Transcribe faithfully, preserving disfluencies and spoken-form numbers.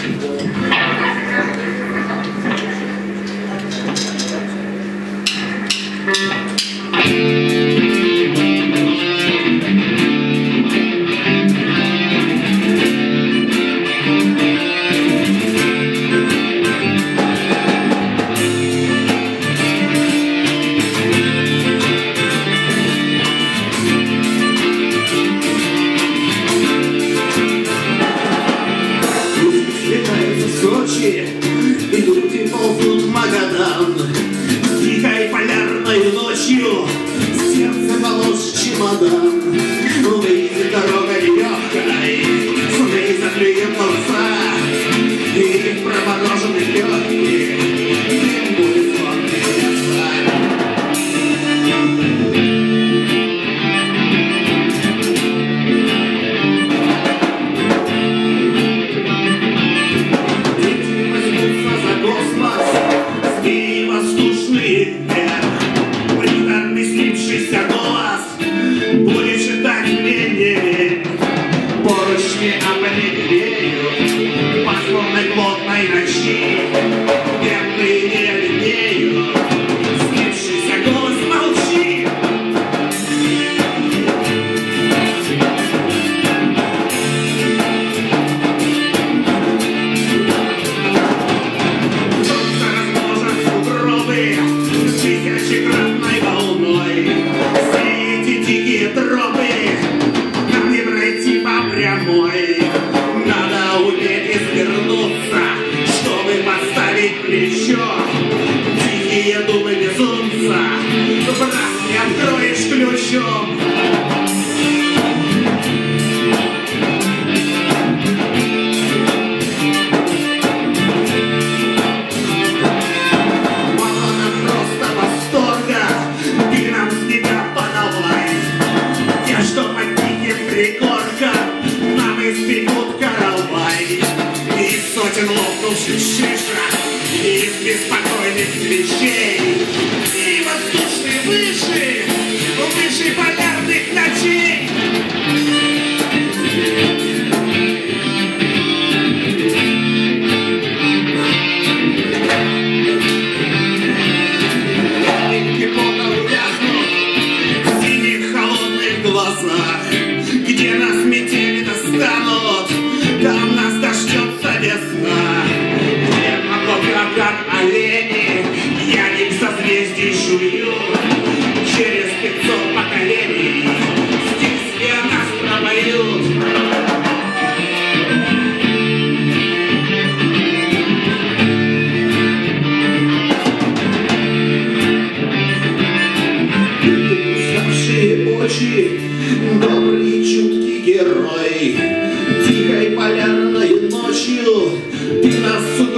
Идут и ползут в Магадан. Тихой полярной ночью сердце полос чемодан. Выйдет дорога нелегкой, сны заклюем глаза, и в промороженных легких дым будет звонкий леса. Будет считать мне не верь, поручни обледенеют, по сложной плотной ночи, бедные не линеют, снившийся голос молчи. Солнце размножит сугробы тысячекратной волной. Дикие тропы нам не пройти по прямой. Надо уметь извернуться, чтобы подставить плечо. Тихие думы безумца в раз не откроешь ключом. Мало нам просто восторга, ты нам с тебя подавай. Те, что под диким пригорком нам испекут каравай. Из сотен лопнувших шишек, из беспокойных свечей, и воздушные выше, выше полярных ночей. Капельки пота увязнут в синих холодных глазах. Где нас метели достанут, там нас дождется весна. Где облака, как олени, ягик созвездий жуют. Через пятьсот поколений стих все нас пропоют. Очи, добрый чуткий герой, тихой полярной ночью ты нас